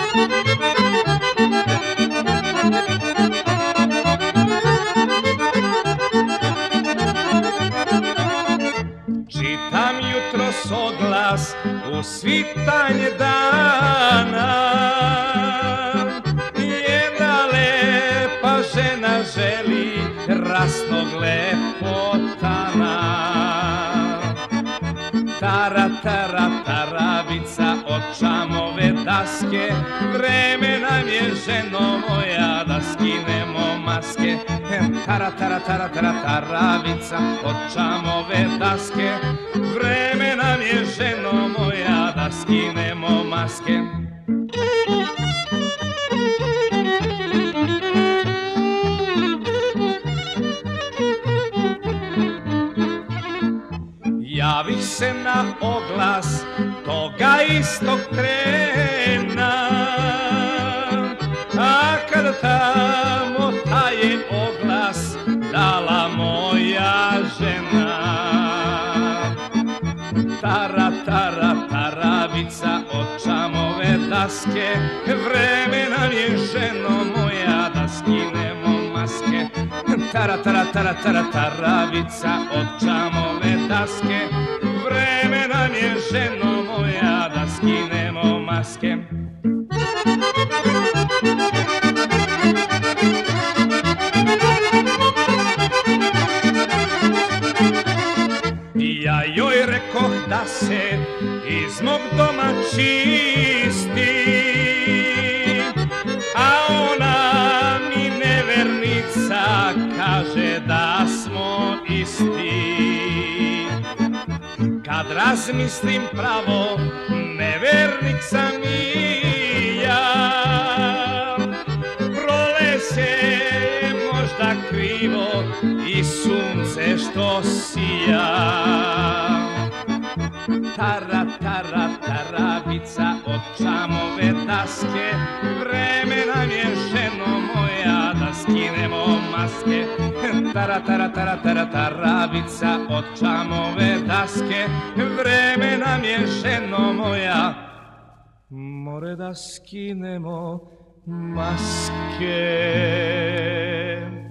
Čitam jutros oglas u svitanje dana, jedna lepa žena želi rasnog lepotana. Tara, tara, taravica od čamove daske, vreme nam je, ženo moja, da skinemo maske. Tara, tara, tara, tara, taravica od čamove daske, vreme nam je, ženo moja, da skinemo maske. Javih se na oglas toga istog trena, a kada tamo taj je oglas dala moja žena. Tara, tara, taravica od čamove daske, vreme nam je, ženo moja, da skinemo maske. Tara, tara, tara, tara, taravica od čamove daske, vreme nam je, ženo moja, da skinemo maske. Ja joj rekoh da se iz mog doma čisti, a ona mi nevernica kaže da smo isti. Kad razmislim pravo, nevernik sam i ja. Proleće je možda krivo i sunce što sija. Tara, tara, taravica od čamove daske, vreme nam je, ženo moja, da skinemo maske. Tara, tara, tara, tara, taravica od čamove daske, vreme nam je, ženo moja, more da skinemo maske.